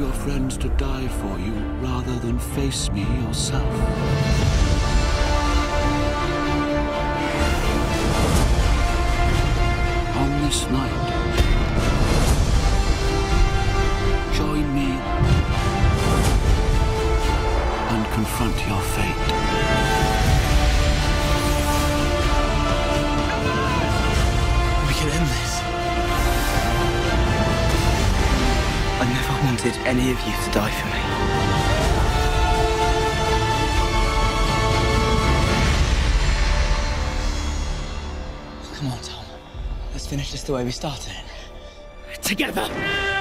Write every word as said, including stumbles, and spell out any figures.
your friends to die for you rather than face me yourself. On this night, join me and confront your fate. We can end this. I never wanted any of you to die for me. Come on, Tom. Let's finish this the way we started. Together!